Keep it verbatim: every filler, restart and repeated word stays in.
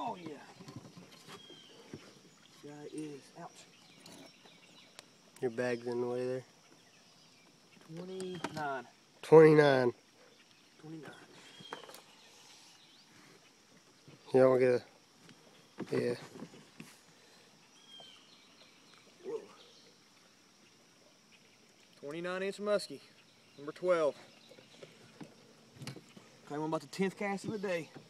Oh yeah. Guy is, ouch. Your bag's in the way there. twenty-nine. twenty-nine. twenty-nine. You don't get a, yeah. Whoa. twenty-nine inch musky, number twelve. Okay, I'm about the tenth cast of the day.